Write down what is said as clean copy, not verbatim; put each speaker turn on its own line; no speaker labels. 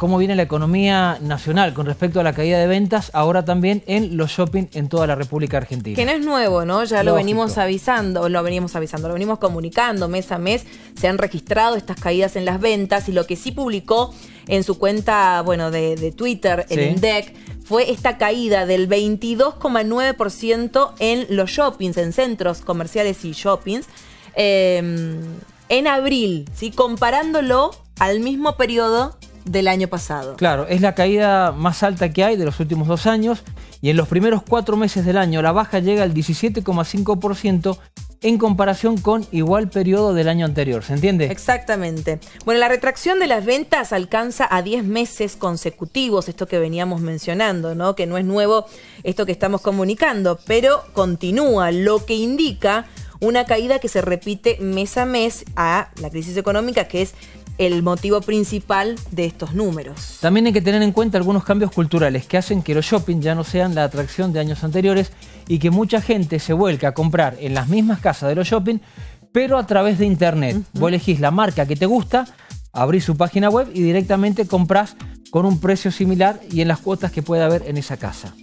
cómo viene la economía nacional con respecto a la caída de ventas, ahora también en los shopping en toda la República Argentina.
Que no es nuevo, ¿no? Ya lo venimos avisando, lo venimos comunicando mes a mes. Se han registrado estas caídas en las ventas y lo que sí publicó en su cuenta, bueno, de Twitter, el INDEC, fue esta caída del 22,9% en los shoppings, en centros comerciales y shoppings, en abril, ¿sí? Comparándolo al mismo periodo del año pasado.
Claro, es la caída más alta que hay de los últimos 2 años y en los primeros 4 meses del año la baja llega al 17,5% en comparación con igual periodo del año anterior, ¿se entiende?
Exactamente. Bueno, la retracción de las ventas alcanza a 10 meses consecutivos, esto que veníamos mencionando, ¿no? Que no es nuevo esto que estamos comunicando, pero continúa, lo que indica una caída que se repite mes a mes a la crisis económica, que es el motivo principal de estos números.
También hay que tener en cuenta algunos cambios culturales que hacen que los shopping ya no sean la atracción de años anteriores y que mucha gente se vuelca a comprar en las mismas casas de los shopping, pero a través de internet. Vos elegís la marca que te gusta, abrís su página web y directamente comprás con un precio similar y en las cuotas que pueda haber en esa casa.